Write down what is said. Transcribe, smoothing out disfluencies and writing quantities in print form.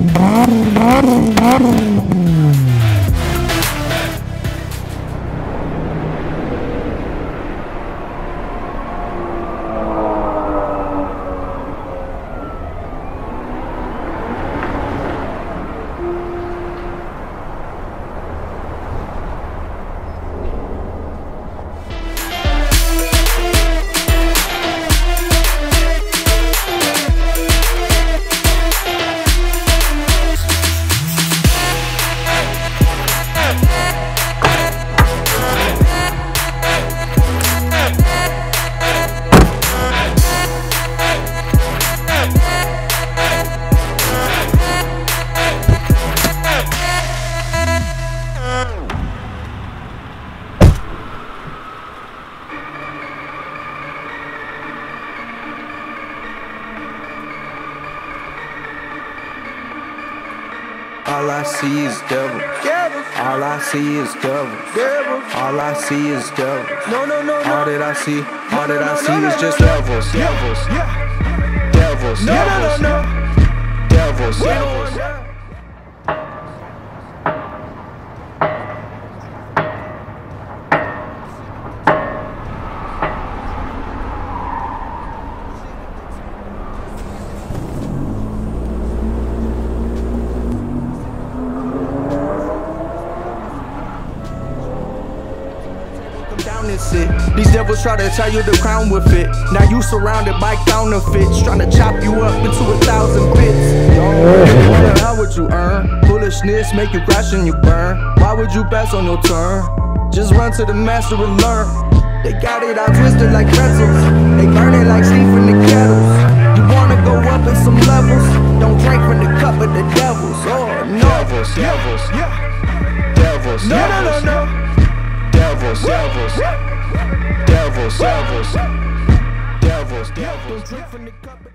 All I see is devils. All I see is devils. All I see is devils. No. All that I see is just devils. Devils. These devils try to tell you the crown will fit. Now you surrounded by counterfeits, trying to chop you up into 1,000 bits. Yo, how would you earn? Foolishness make you crash and you burn. Why would you pass on your turn? Just run to the master and learn. They got it all twisted like pretzels. They burn it like steam from the kettles. You wanna go up in some levels? Don't drink from the cup of the devils. Oh no. Devils. No. Devils. Don't drink from the cup of